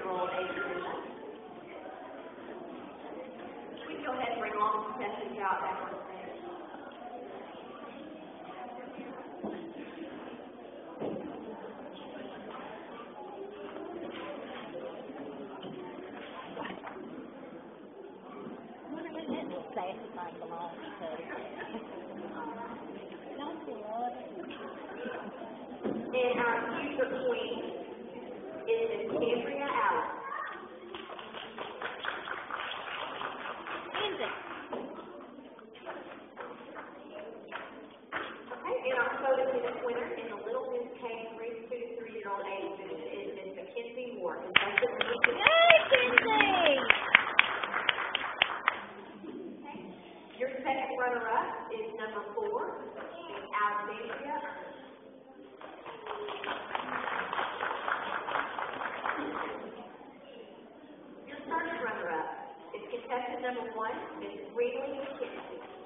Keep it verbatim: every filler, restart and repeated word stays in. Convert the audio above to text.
two-year-old Adriana. We can go ahead and bring all the contestants out back on stage. Classifying belongs because and our future queen is Miss Andrea Allen. Okay, and our photo finish winner in the Little Miss K three to three-year-old age division is Miss Mackenzie Moore. Contestant Mackenzie. Yay, Kenzie! Your second runner-up is number four, Alexandria. Your first runner-up is contestant number one, Miss Ridley McKenzie.